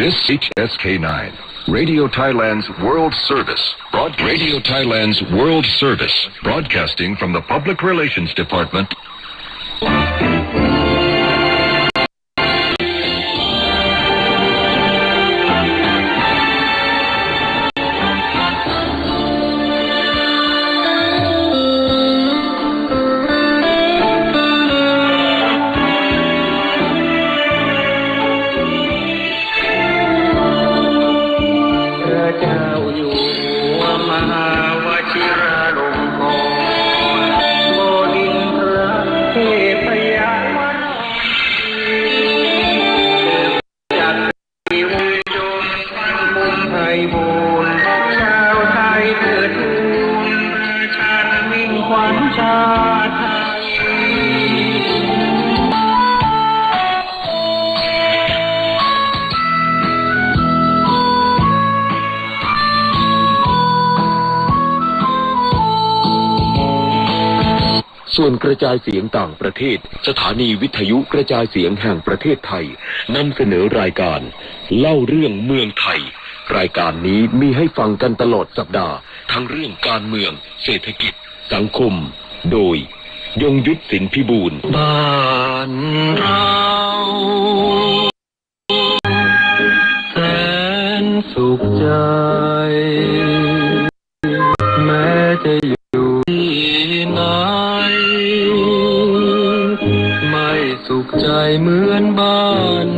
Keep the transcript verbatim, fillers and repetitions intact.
This H S K nine, Radio Thailand's World Service, broad Radio Thailand's World Service, broadcasting from the Public Relations Department. ส่วนกระจายเสียงต่างประเทศสถานีวิทยุกระจายเสียงแห่งประเทศไทยนำเสนอรายการเล่าเรื่องเมืองไทยรายการนี้มีให้ฟังกันตลอดสัปดาห์ทั้งเรื่องการเมืองเศรษฐกิจสังคมโดยยงยุทธสินพิบูลบ้านเราแสนสุขใจแม้จะอยู่ที่ไหนไม่สุขใจเหมือนบ้าน